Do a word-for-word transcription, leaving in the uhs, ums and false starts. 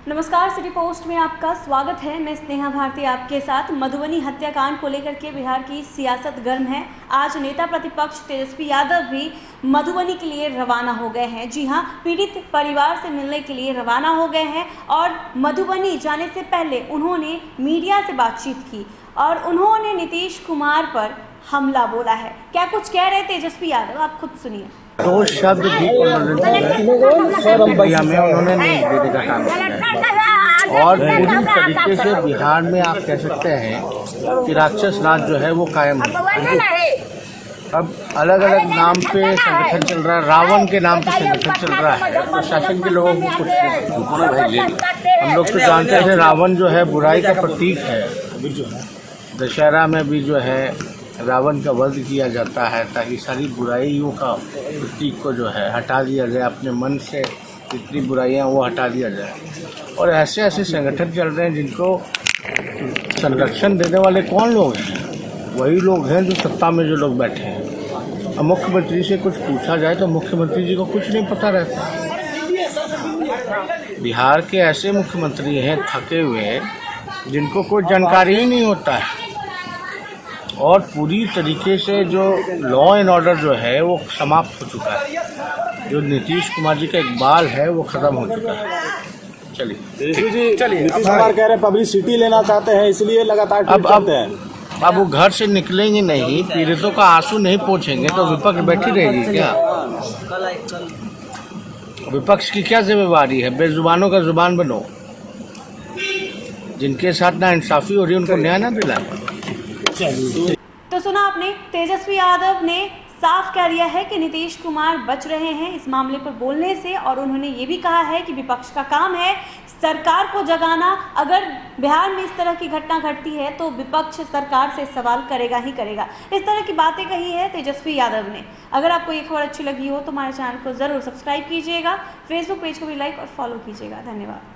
नमस्कार, city post में आपका स्वागत है। मैं स्नेहा भारती आपके साथ। मधुबनी हत्याकांड को लेकर के बिहार की सियासत गर्म है। आज नेता प्रतिपक्ष तेजस्वी यादव भी मधुबनी के लिए रवाना हो गए हैं। जी हां, पीड़ित परिवार से मिलने के लिए रवाना हो गए हैं और मधुबनी जाने से पहले उन्होंने मीडिया से बातचीत की और उन्होंने नीतीश कुमार पर हमला बोला है। क्या कुछ कह रहे तेजस्वी यादव, आप खुद सुनिए। दो शब्द भी में उन्होंने नहीं देने का काम किया और पूरी तरीके से बिहार में आप कह सकते हैं कि राक्षस राज जो है वो कायम है। अब अलग अलग नाम पे संगठन चल रहा है, रावण के नाम पे संगठन चल रहा है। प्रशासन के लोगों को कुछ हम लोग तो जानते हैं रावण जो है बुराई का प्रतीक है। अभी जो है दशहरा में भी जो है रावण का वध किया जाता है ताकि सारी बुराइयों का प्रतीक को जो है हटा दिया जाए, अपने मन से जितनी बुराइयां वो हटा दिया जाए। और ऐसे ऐसे संगठन चल रहे हैं जिनको संरक्षण देने वाले कौन लोग हैं? वही लोग हैं जो सत्ता में जो लोग बैठे हैं। अब मुख्यमंत्री से कुछ पूछा जाए तो मुख्यमंत्री जी को कुछ नहीं पता रहता। बिहार के ऐसे मुख्यमंत्री हैं थके हुए जिनको कोई जानकारी ही नहीं होता है और पूरी तरीके से जो लॉ एंड ऑर्डर जो है वो समाप्त हो चुका है। जो नीतीश कुमार जी का इकबाल है वो खत्म हो चुका है। चलिए चलिए नीतीश कुमार कह रहे हैं पब्लिसिटी लेना चाहते हैं, इसलिए लगातार अब अब अब वो घर से निकलेंगे नहीं, पीड़ितों का आंसू नहीं पोंछेंगे तो विपक्ष बैठी रहेगी क्या? विपक्ष की क्या जिम्मेवारी है? बेजुबानों का जुबान बनो। जिनके साथ ना इंसाफी हो रही उनको न्याय ना दिलाए। तो सुना आपने, तेजस्वी यादव ने साफ कह दिया है कि नीतीश कुमार बच रहे हैं इस मामले पर बोलने से और उन्होंने ये भी कहा है कि विपक्ष का काम है सरकार को जगाना। अगर बिहार में इस तरह की घटना घटती है तो विपक्ष सरकार से सवाल करेगा ही करेगा। इस तरह की बातें कही है तेजस्वी यादव ने। अगर आपको ये खबर अच्छी लगी हो तो हमारे चैनल को ज़रूर सब्सक्राइब कीजिएगा, फेसबुक पेज को भी लाइक और फॉलो कीजिएगा। धन्यवाद।